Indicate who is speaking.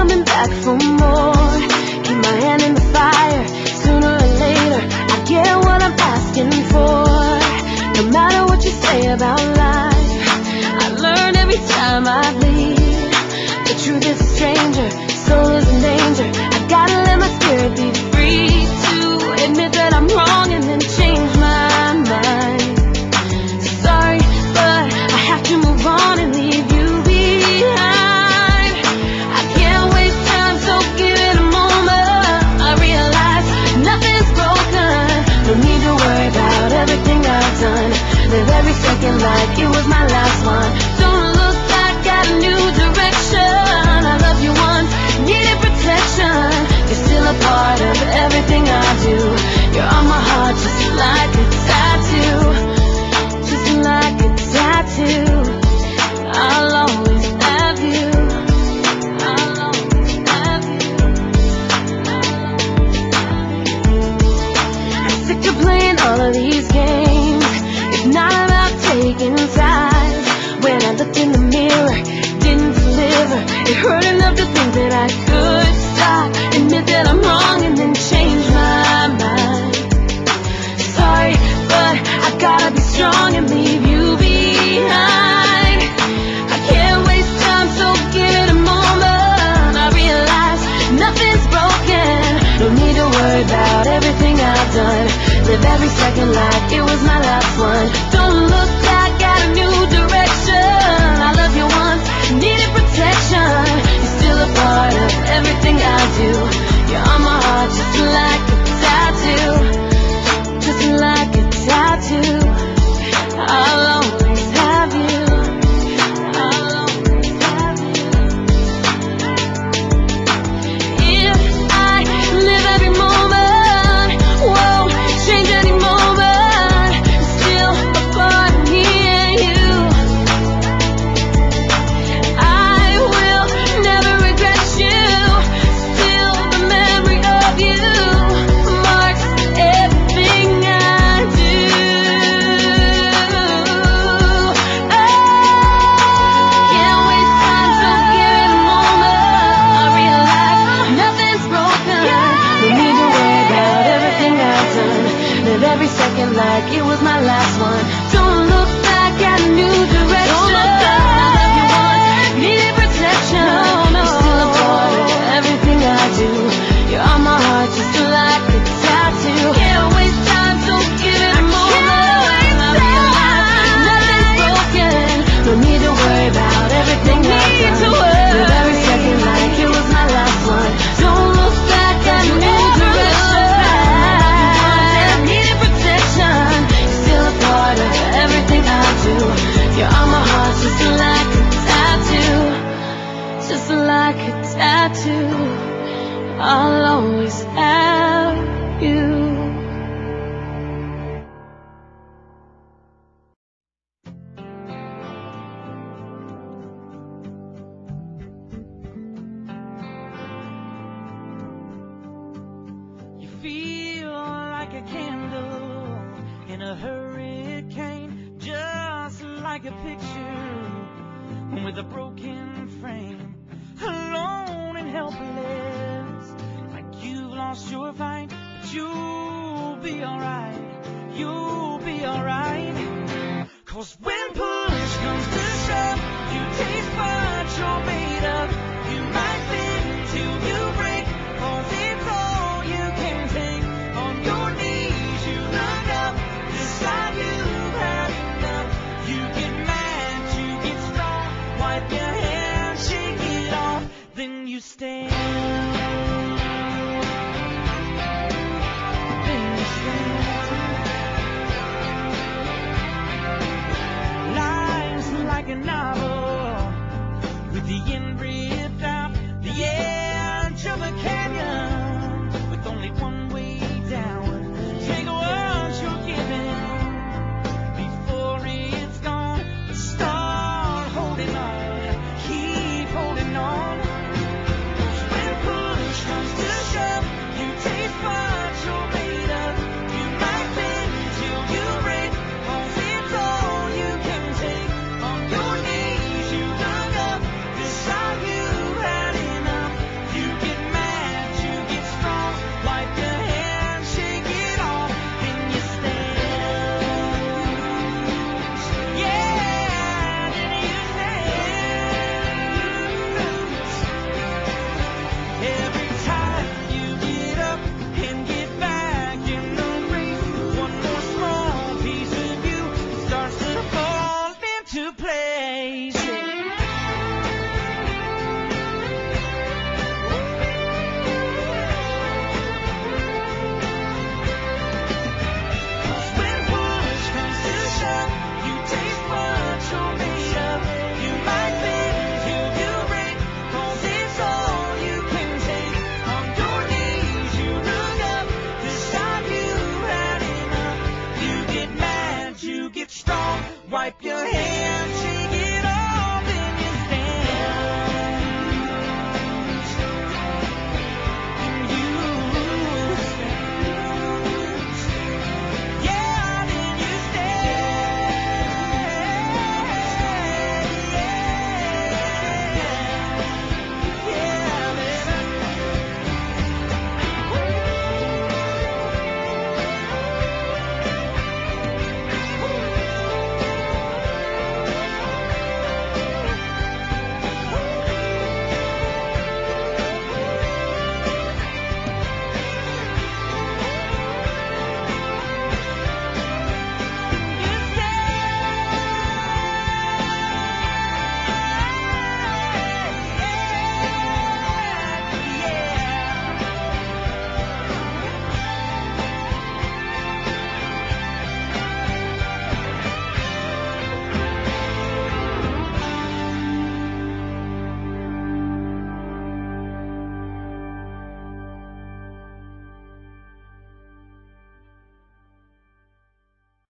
Speaker 1: coming back for more. Keep my hand in the fire, sooner or later I get what I'm asking for. No matter what you say about life, I learn every time I bleed. The truth is a stranger, soul is in danger. I gotta let my spirit be free to admit that I'm wrong and then change my mind. Sorry, but I have to move on and leave you behind. I can't waste time, so give it a moment. I realize nothing's broken. No need to worry about everything I've done. Live every second like it was my last one. Don't look back, got a new direction. I love you once, needed protection. You're still a part of everything I do. You're on my heart just like a tattoo. Just like a tattoo. I'll always have you. I'll always have you. I'm sick of playing all of these games. It's not about taking sides. When I looked in the mirror, didn't deliver. It hurt enough to think that I could stop, admit that I'm wrong and then change my mind. Sorry, but I gotta be strong and leave you behind. I can't waste time, so give it a moment. I realize nothing's broken. No need to worry about everything I've done. Live every second like it was my last one. Don't look back, got a new direction. I love you once, needed protection. You're still a part of everything I do. You're on my heart just like a tattoo. Just like a tattoo. I'll always have you. I'll always have you. If I live every moment, won't change any moment, still a part of me and you. I will never regret you. Still the memory of you marks everything I do. Can't waste time, so give it a moment. I realize nothing's broken. No need to worry about everything I've done. Live every second like it was my last one. Don't look back, got a new direction. I love you once, needed protection. You're still a part of everything I do. You're on my heart just like a tattoo. Can't waste time, so give it a moment. I realize nothing's broken. No need to worry about everything I've done. Live every second like it was my last one. Don't look back, got a new direction. Needed protection. You're still a part of everything I do. You're on my heart just like a tattoo. Just like a tattoo. I'll always have you.
Speaker 2: You feel like a candle in a hurricane, just like a picture with a broken frame, alone and helpless, like you've lost your fight, but you'll be alright, you'll be alright. 'Cause when push comes to shove, you taste what you're made of. You might bend till you break, 'cause it's all you can take. On your knees you look up, decide you've had enough. You get mad, you get strong, wipe your hands, shake it off, then you stand.